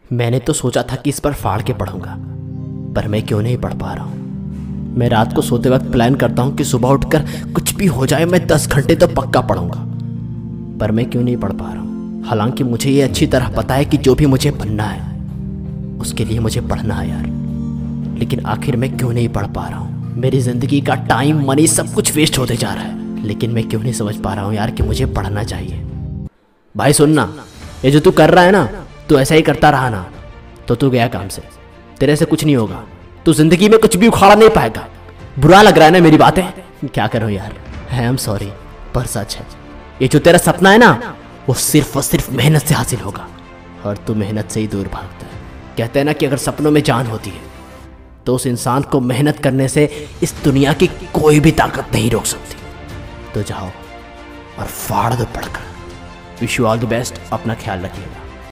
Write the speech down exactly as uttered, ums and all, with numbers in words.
मैंने तो सोचा था कि इस पर फाड़ के पढ़ूंगा, पर मैं क्यों नहीं पढ़ पा रहा हूँ। मैं रात को सोते वक्त प्लान करता हूँ कि सुबह उठकर कुछ भी हो जाए मैं दस घंटे तो पक्का पढ़ूंगा, पर मैं क्यों नहीं पढ़ पा रहा हूँ। हालांकि मुझे ये अच्छी तरह पता है कि जो भी मुझे बनना है उसके लिए मुझे पढ़ना है यार, लेकिन आखिर मैं क्यों नहीं पढ़ पा रहा हूँ। मेरी ज़िंदगी का टाइम, मनी सब कुछ वेस्ट होते जा रहा है, लेकिन मैं क्यों नहीं समझ पा रहा हूँ यार कि मुझे पढ़ना चाहिए। भाई सुनना, ये जो तू कर रहा है ना, तू ऐसा ही करता रहा ना तो तू गया काम से, तेरे से कुछ नहीं होगा, तू जिंदगी में कुछ भी उखाड़ा नहीं पाएगा। बुरा लग रहा है ना मेरी बातें, क्या करूं यार। आई एम सॉरी, पर सच है, ये जो तेरा सपना है ना वो सिर्फ और सिर्फ मेहनत से हासिल होगा, और तू मेहनत से ही दूर भागता है। कहते हैं ना कि अगर सपनों में जान होती है तो उस इंसान को मेहनत करने से इस दुनिया की कोई भी ताकत नहीं रोक सकती। तो जाओ और फाड़ दो पढ़कर। Wish you all the best, अपना ख्याल रखिएगा।